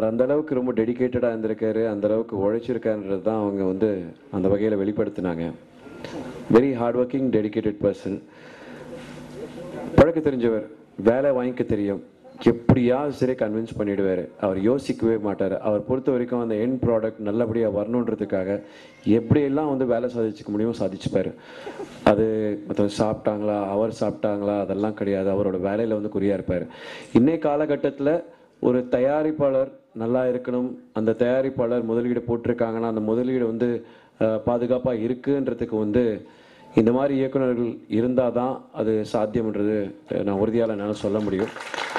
அவர் அந்த அளவுக்கு ரொம்ப டெடிகேட்டடாக இருந்திருக்காரு, அந்த அளவுக்கு உழைச்சிருக்காருன்றது தான் அவங்க வந்து அந்த வகையில் வெளிப்படுத்தினாங்க. Very hard working dedicated person. பழக்க தெரிஞ்சவர், வேலை வாங்கிக்க தெரியும், எப்படியாவது சரி கன்வின்ஸ் பண்ணிடுவார். அவர் யோசிக்கவே மாட்டார். அவர் பொறுத்த வரைக்கும் அந்த எண்ட் ப்ராடக்ட் நல்லபடியாக வரணுன்றதுக்காக எப்படியெல்லாம் வந்து வேலை சாதிச்சுக்க முடியுமோ சாதிச்சுப்பார். அது மற்றவங்க சாப்பிட்டாங்களா, அவர் சாப்பிட்டாங்களா, அதெல்லாம் கிடையாது. அவரோட வேலையில் வந்து குறியாக இருப்பார். இன்னைய காலகட்டத்தில் ஒரு தயாரிப்பாளர் நல்லா இருக்கணும், அந்த தயாரிப்பாளர் முதலீடு போட்டிருக்காங்கன்னா அந்த முதலீடு வந்து பாதுகாப்பாக இருக்குன்றதுக்கு வந்து இந்த மாதிரி இயக்குநர்கள் இருந்தால் தான் அது சாத்தியம்ன்றது நான் உறுதியால் என்னால் சொல்ல முடியும்.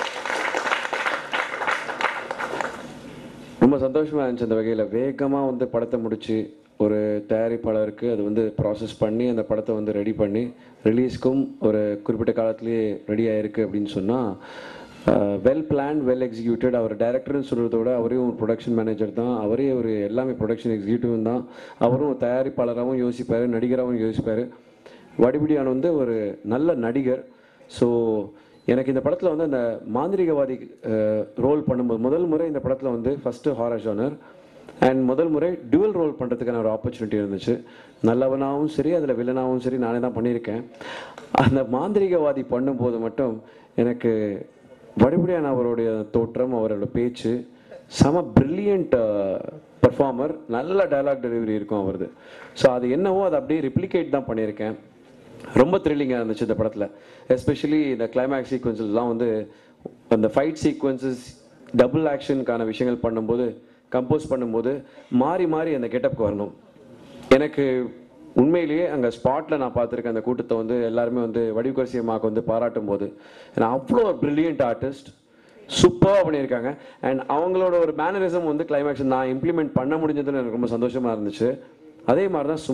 ரொம்ப சந்தோஷமாக இருந்துச்சு அந்த வகையில். வேகமாக வந்து படத்தை முடித்து ஒரு தயாரிப்பாளருக்கு அது வந்து ப்ராசஸ் பண்ணி அந்த படத்தை வந்து ரெடி பண்ணி ரிலீஸ்க்கும் ஒரு குறிப்பிட்ட காலத்துலேயே ரெடி ஆகிருக்கு அப்படின்னு சொன்னால் வெல் பிளான், வெல் எக்ஸிக்யூட்டட். அவர் டைரக்டர்னு சொல்கிறதோட அவரையும் ஒரு ப்ரொடக்ஷன் மேனேஜர் தான், அவரே ஒரு எல்லாமே ப்ரொடக்ஷன் எக்ஸிக்யூட்டிவ் தான். அவரும் தயாரிப்பாளராகவும் யோசிப்பார், நடிகராகவும் யோசிப்பார். வடிபடியான வந்து ஒரு நல்ல நடிகர். ஸோ எனக்கு இந்த படத்தில் வந்து அந்த மாந்திரிகவாதி ரோல் பண்ணும்போது முதல் முறை இந்த படத்தில் வந்து ஃபஸ்ட்டு ஹாரர் ஜானர் அண்ட் முதல் முறை டுவல் ரோல் பண்ணுறதுக்கான ஒரு ஆப்பர்ச்சுனிட்டி இருந்துச்சு. நல்லவனாகவும் சரி, அதில் வில்லனாகவும் சரி நானே தான் பண்ணியிருக்கேன். அந்த மாந்திரிகவாதி பண்ணும்போது மட்டும் எனக்கு வடிபடியான அவருடைய தோற்றம், அவரோட பேச்சு, செம பிரில்லியண்ட் பர்ஃபார்மர், நல்ல டயலாக் டெலிவரி இருக்கும் அவரது. ஸோ அது என்னவோ அதை அப்படியே ரிப்ளிகேட் தான் பண்ணியிருக்கேன். ரொம்ப த்ரில்லிங்காக இருந்துச்சு இந்த படத்தில். எஸ்பெஷலி இந்த கிளைமேக்ஸ் சீக்வன்ஸ்லாம் வந்து அந்த ஃபைட் சீக்வன்சஸ் டபுள் ஆக்ஷனுக்கான விஷயங்கள் பண்ணும்போது, கம்போஸ் பண்ணும்போது மாறி மாறி அந்த கெட்டப்புக்கு வரணும். எனக்கு உண்மையிலேயே அங்கே ஸ்பாட்டில் நான் பார்த்துருக்கேன் அந்த கூட்டத்தை வந்து எல்லாருமே வந்து வடிவுக்கரசி அம்மாவுக்கு வந்து பாராட்டும் போது, ஏன்னா அவ்வளோ பிரில்லியன்ட் ஆர்டிஸ்ட், சூப்பராக பண்ணியிருக்காங்க. அண்ட் அவங்களோட ஒரு மேனரிசம் வந்து கிளைமேக்ஸ் நான் இம்ப்ளிமெண்ட் பண்ண முடிஞ்சதுன்னு எனக்கு ரொம்ப சந்தோஷமாக இருந்துச்சு. அதே மாதிரி தான்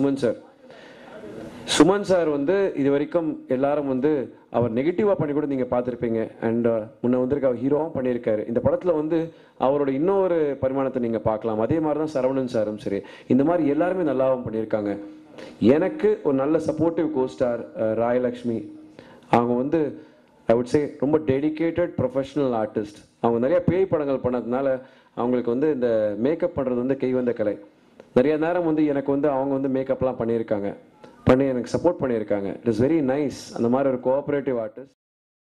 சுமன் சார் வந்து இது வரைக்கும் எல்லாரும் வந்து அவர் நெகட்டிவாக பண்ணி கூட நீங்கள் பார்த்துருப்பீங்க. அண்ட் முன்ன வந்திருக்க அவர் ஹீரோவும் பண்ணியிருக்காரு. இந்த படத்தில் வந்து அவரோட இன்னொரு பரிமாணத்தை நீங்கள் பார்க்கலாம். அதே மாதிரி தான் சரவணன் சாரும் சரி, இந்த மாதிரி எல்லாருமே நல்லாவும் பண்ணியிருக்காங்க. எனக்கு ஒரு நல்ல சப்போர்ட்டிவ் கோஸ்டார் ராயலக்ஷ்மி. அவங்க வந்து ஐ வுட் சே ரொம்ப டெடிகேட்டட் ப்ரொஃபஷனல் ஆர்டிஸ்ட். அவங்க நிறைய பேய் படங்கள் பண்ணதுனால அவங்களுக்கு வந்து இந்த மேக்கப் பண்ணுறது வந்து கைவந்த கலை. நிறைய நேரம் வந்து எனக்கு வந்து அவங்க வந்து மேக்கப்லாம் பண்ணியிருக்காங்க, பண்ணி எனக்கு சப்போர்ட் பண்ணியிருக்காங்க. It is very nice. அந்த மாதிரி ஒரு கோஆப்ரேட்டிவ் ஆர்டிஸ்ட்.